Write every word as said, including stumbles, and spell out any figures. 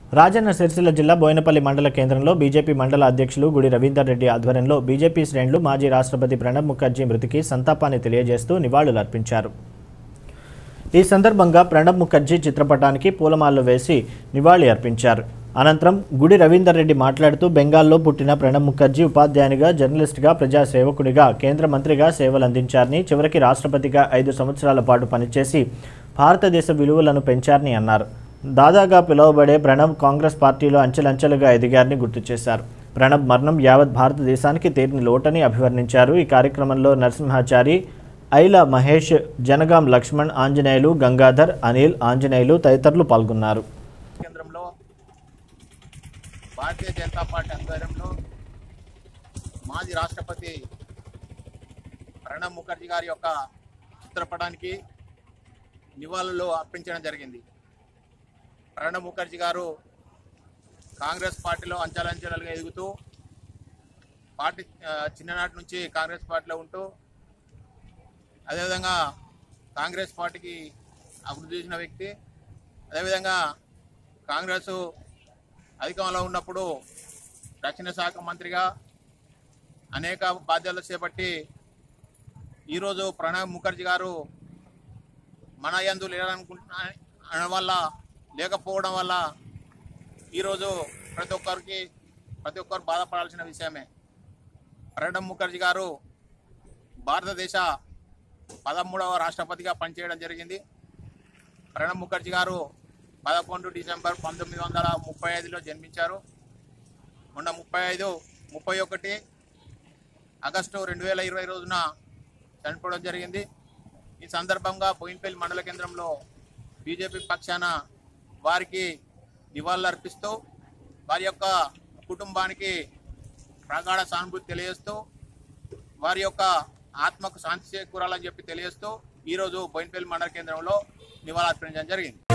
రాజన్న సిరిసిల్ల జిల్లా బోయినపల్లి మండల కేంద్రంలో బీజేపీ మండల అధ్యక్షులు గుడి రవీందర్ రెడ్డి ఆధ్వర్యంలో బీజేపీ శ్రేణులు మాజీ రాష్ట్రపతి ప్రణబ్ ముఖర్జీ మృతికి సంతాపాన్ని తెలియజేస్తూ నివాళులర్పించారు. ఈ సందర్భంగా ప్రణబ్ ముఖర్జీ చిత్రపటానికి పూలమాలలు వేసి నివాళి అర్పించారు. అనంతరం గుడి రవీందర్ రెడ్డి మాట్లాడుతూ బెంగాల్లో పుట్టిన ప్రణబ్ ముఖర్జీ ఉపాధ్యాయునిగా, జర్నలిస్టుగా, ప్రజాసేవకుడిగా, కేంద్ర మంత్రిగా సేవలందించారని, చివరికి రాష్ట్రపతిగా ఐదు సంవత్సరాల పాటు పనిచేసి భారతదేశ విలువలను పెంచారని అన్నారు. దాదాగా పిలువబడే ప్రణబ్ కాంగ్రెస్ పార్టీలో అంచెలంచెలుగా ఎదిగారని గుర్తు చేశారు. ప్రణబ్ మరణం యావత్ భారతదేశానికి తీరని లోటని అభివర్ణించారు. ఈ కార్యక్రమంలో నరసింహాచారి, ఐల మహేష్, జనగాం లక్ష్మణ్, ఆంజనేయులు, గంగాధర్, అనిల్, ఆంజనేయులు తదితరులు పాల్గొన్నారు. కేంద్రంలో భారతీయ జనతా పార్టీ ఆధ్వర్యంలో మాజీ రాష్ట్రపతి ప్రణబ్ ముఖర్జీ గారి యొక్క చిత్రపటానికి నివాళులు అర్పించడం జరిగింది. ప్రణబ్ ముఖర్జీ గారు కాంగ్రెస్ పార్టీలో అంచెలంచెలుగా ఎదుగుతూ పార్టీ చిన్ననాటి నుంచి కాంగ్రెస్ పార్టీలో ఉంటూ అదేవిధంగా కాంగ్రెస్ పార్టీకి అభివృద్ధి చేసిన వ్యక్తి. అదేవిధంగా కాంగ్రెస్ అధికారంలో ఉన్నప్పుడు రక్షణ శాఖ మంత్రిగా అనేక బాధ్యతలు చేపట్టి ఈరోజు ప్రణబ్ ముఖర్జీ గారు మన యందు లేరనుకుంటున్న వల్ల లేకపోవడం వల్ల ఈరోజు ప్రతి ఒక్కరికి ప్రతి ఒక్కరు బాధపడాల్సిన విషయమే. ప్రణబ్ ముఖర్జీ గారు భారతదేశ పదమూడవ రాష్ట్రపతిగా పనిచేయడం జరిగింది. ప్రణబ్ ముఖర్జీ గారు పదకొండు డిసెంబర్ పంతొమ్మిది వందల ముప్పై ఐదులో జన్మించారు. మొన్న ముప్పై ఐదు ముప్పై ఒకటి ఆగస్టు రెండు వేల ఇరవై రోజున చనిపోవడం జరిగింది. ఈ సందర్భంగా బోయినపల్లి మండల కేంద్రంలో బీజేపీ పక్షాన వారికి నివాళులు అర్పిస్తూ వారి యొక్క కుటుంబానికి ప్రగాఢ సానుభూతి తెలియజేస్తూ వారి యొక్క ఆత్మకు శాంతి చేకూరాలని చెప్పి తెలియజేస్తూ ఈరోజు బోయినపల్లి మండల కేంద్రంలో నివాళులు అర్పించడం జరిగింది.